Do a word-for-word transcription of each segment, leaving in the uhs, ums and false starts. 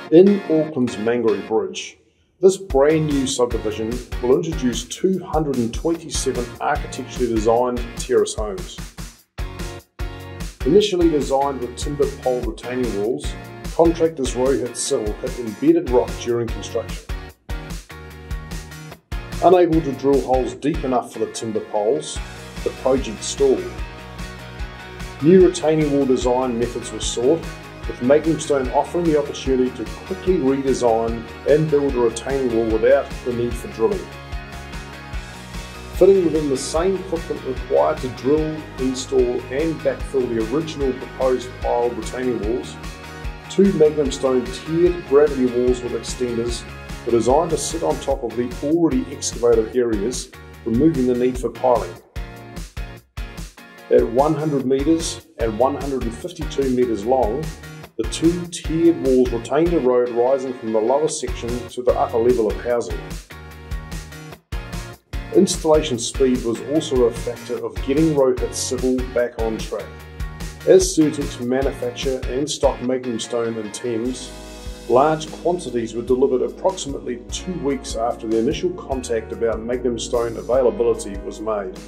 In Auckland's Mangere Bridge, this brand new subdivision will introduce two hundred twenty-seven architecturally designed terrace homes. Initially designed with timber pole retaining walls, Contractor's Rohits civil hit embedded rock during construction. Unable to drill holes deep enough for the timber poles, the project stalled. New retaining wall design methods were sought, with MagnumStone offering the opportunity to quickly redesign and build a retaining wall without the need for drilling. Fitting within the same footprint required to drill, install and backfill the original proposed piled retaining walls, two MagnumStone tiered gravity walls with extenders were designed to sit on top of the already excavated areas, removing the need for piling. At one hundred metres and one hundred fifty-two metres long, the two tiered walls retained a road rising from the lower section to the upper level of housing. Installation speed was also a factor of getting Rohits civil back on track. As Cirtex manufacture and stock MagnumStone in Thames, large quantities were delivered approximately two weeks after the initial contact about MagnumStone availability was made.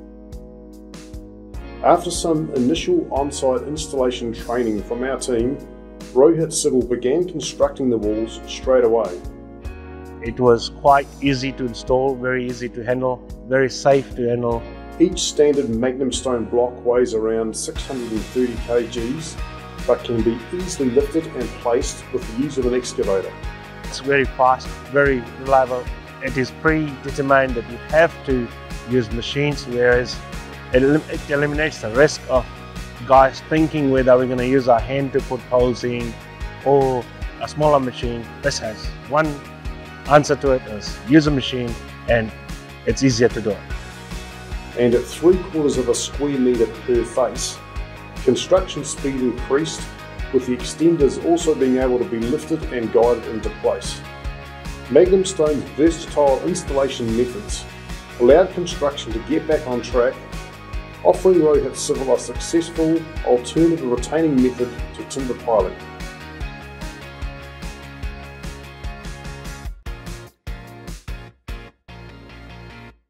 After some initial on-site installation training from our team, Rohits Civil began constructing the walls straight away. It was quite easy to install, very easy to handle, very safe to handle. Each standard MagnumStone block weighs around six hundred thirty kilograms, but can be easily lifted and placed with the use of an excavator. It's very fast, very reliable. It is predetermined that you have to use machines, whereas it, elim it eliminates the risk of guys thinking whether we're going to use our hand to put holes in or a smaller machine. This has one answer to it: is use a machine, and it's easier to do it. And at three quarters of a square metre per face, construction speed increased, with the extenders also being able to be lifted and guided into place. MagnumStone's versatile installation methods allowed construction to get back on track, offering Rohits Civil a successful alternative retaining method to timber piling.